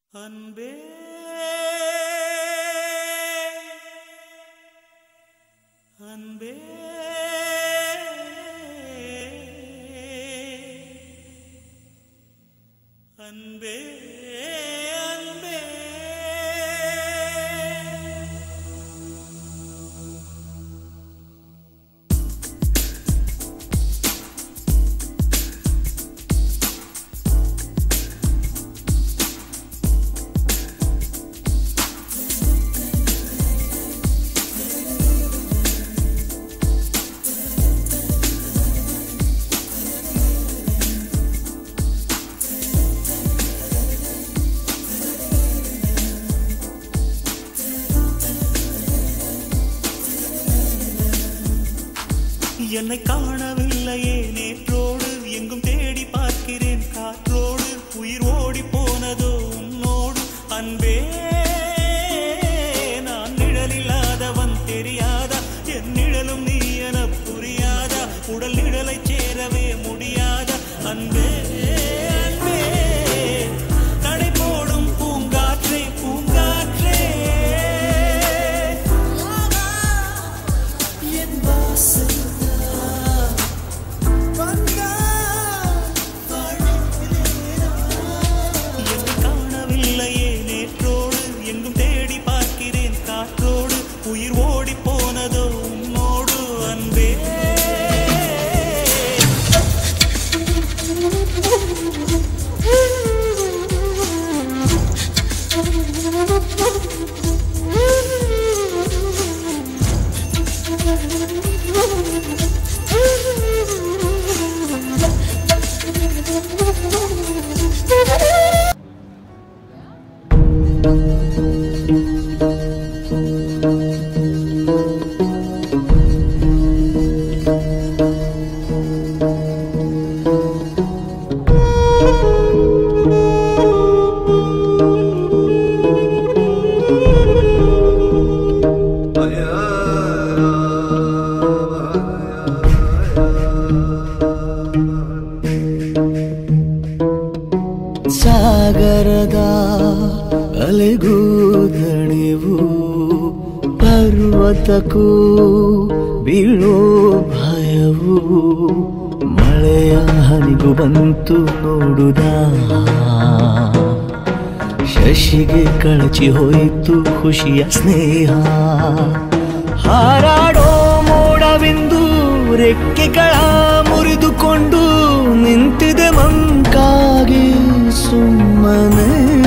அன்பே அன்பே அன்பே அன்பே என்னை காணவில்லையே நேற்றோடு எங்கும் தேடி பார்க்கிறேன் காற்றோடு உயிர் ஓடி போனதோ உன்னோடு அன்பே நான் நிழலில்லாதவன் தெரியாதா என் நிழலும் நீ என புரியாதா உடல் நிழலை சேரவே முடியாதா அன்பே அன்பே நடை போடும் பூங்காற்றே பூங்காற்றே என் வாசல் உயிர் ஓடி போனதோ உன்னோடு அன்பே ಸಾಗರದ ಅಲೆಗೂ ದಣಿವು ಪರ್ವತಕ್ಕೂ ಬೀಳೋ ಭಯವು ಮಳೆಯ ಹನಿಗೂ ಬಂತು ನೋಡುದ ಶಶಿಗೆ ಕಳಚಿ ಹೋಯಿತು ಖುಷಿಯ ಸ್ನೇಹ ಹಾರಾಡೋ ಮೋಡವಿಂದು ರೆಕ್ಕೆಗಳ ಮುರಿದುಕೊಂಡು ನಿಂತಿದೆ ಮಂಕಾಗಿ ಸುಮ್ಮನೆ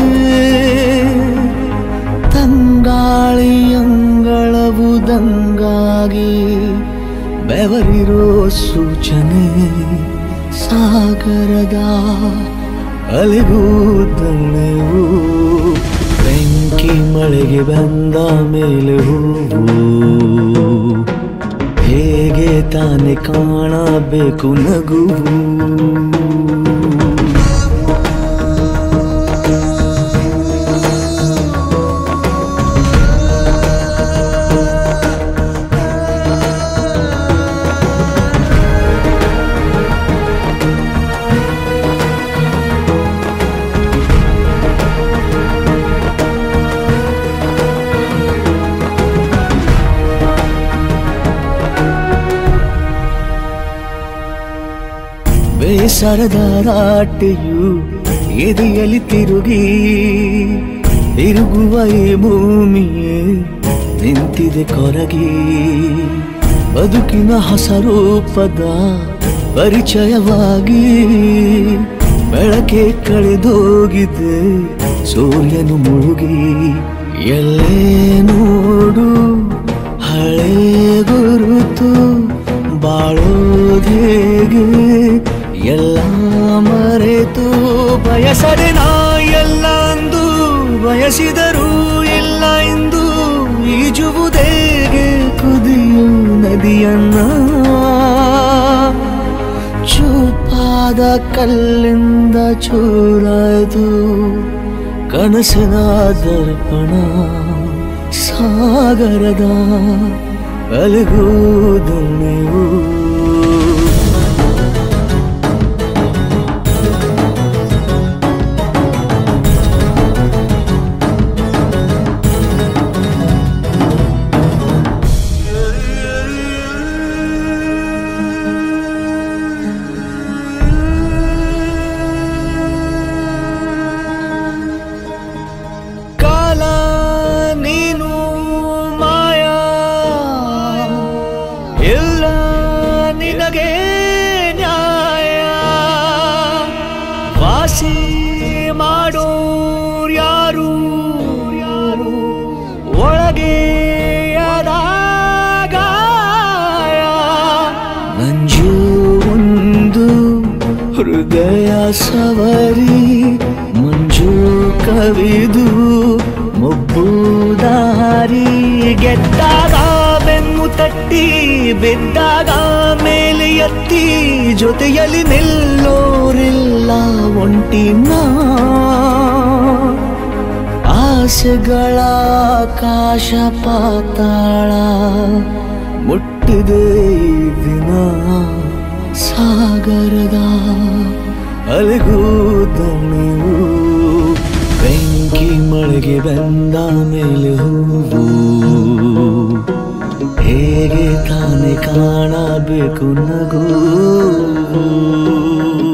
ತಂಗಾಳಿಯಂಗಳವುದಂಗಾಗಿ ಬೆವರಿರೋ ಸೂಚನೆ ಸಾಗರದ ಅಲೆಗೂ ದಳೆವು ಬೆಂಕಿ ಮಳೆಗೆ ಬಂದ ಮೇಲೆ ಹೂವು ಹೇಗೆ ತಾನೆ ಕಾಣಬೇಕು ನಗುವು ಬೇಸರದ ರಾಟೆಯು ಎದೆಯಲ್ಲಿ ತಿರುಗುವ ಈ ಭೂಮಿಯೇ ನಿಂತಿದೆ ಕೊರಗಿ ಬದುಕಿನ ಹೊಸ ರೂಪದ ಪರಿಚಯವಾಗಿ ಬೆಳಕೆ ಕಳೆದೋಗಿದೆ ಸೂರ್ಯನು ಮುಳುಗಿ ಎಲ್ಲೇ ನೋಡು ಹಳೆ ಗುರುತು ಬಾಳೋದೇಗೆ ಎಲ್ಲ ಮರೆತು ಬಯಸದೆ ನಾ ಎಲ್ಲ ಅಂದು ಬಯಸಿದರೂ ಇಲ್ಲ ಎಂದು ಈಜುವುದೇಗೆ ಕುದಿಯು ನದಿಯನ್ನ ಚೂಪಾದ ಕಲ್ಲಿಂದ ಚೂರಾಯ್ತು ಕನಸಿನ ದರ್ಪಣ ಸಾಗರದ ಅಲೆಗೂ ದಣಿವು ಎದೆಯ ಸವರಿ ಮಂಜು ಕವಿದು ಮುಬ್ಬು ದಾರಿ ಗೆದ್ದಾಗ ಬೆನ್ನು ತಟ್ಟಿ ಬಿದ್ದಾಗ ಮೇಲೆ ಎತ್ತಿ ಜೊತೆಯಲ್ಲಿ ನಿಲ್ಲೋರಿಲ್ಲ ಒಂಟಿನ ಆಸೆಗಳ ಆಕಾಶ ಪಾತಾಳ ಮುಟ್ಟಿದೆ ಈ ದಿನ ಸಾಗರದ ಅಲೆಗೂ ದಣಿವು ಬೆಂಕಿ ಮಳೆಗೆ ಬಂದ ಮೇಲೆ ಹೂವು ಹೇಗೆ ತಾನೇ ಕಾಣಬೇಕು ನಗು